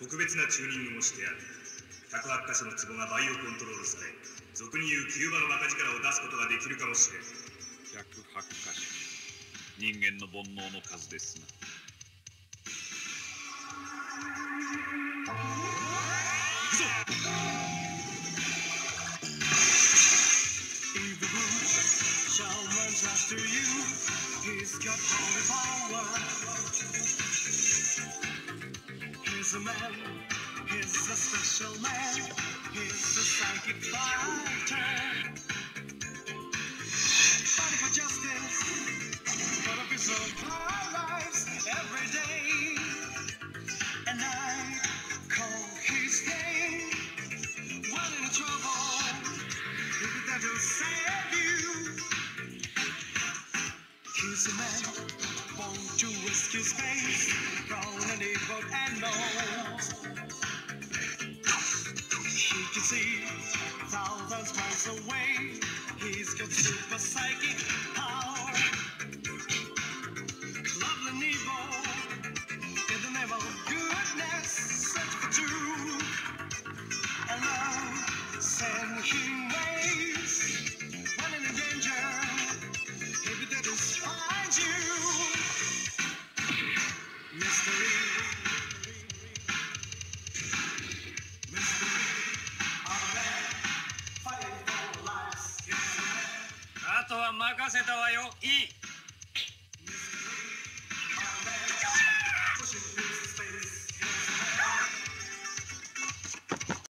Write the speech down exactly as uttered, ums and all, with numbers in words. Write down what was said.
特別なチューニングもしてある。ひゃくはち箇所のツボがバイオコントロールされ、俗に言うキューバの中力を出すことができるかもしれん。 ひゃくはち箇所、人間の煩悩の数ですな。行くぞ。After you, he's got holy power. He's a man, he's a special man, he's a psychic fighter. Fighting for justice, for the peace of our lives every day. And I call his name. When in trouble, he'll be there to save you. He's a man born to rescue space from an evil animals. He can see thousands miles away. He's got super psychic power. Love and evil in the name of goodness, search for truth and love. Send him ways when in danger. He'll be there to find you. Mystery, mystery, our man fighting for lives. あとは任せたわよ。いい。Mystery, our man pushing